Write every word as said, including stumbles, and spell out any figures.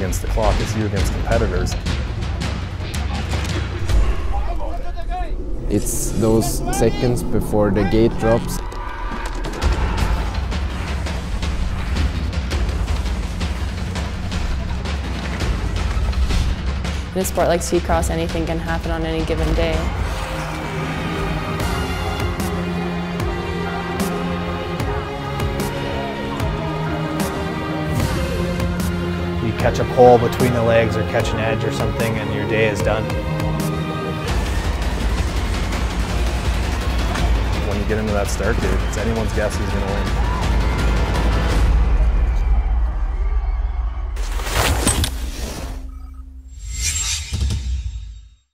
against the clock, it's you against competitors. It's those seconds before the gate drops. In a sport like Sea-Cross, anything can happen on any given day. You catch a pole between the legs or catch an edge or something and your day is done. When you get into that start gate, it's anyone's guess who's going to win.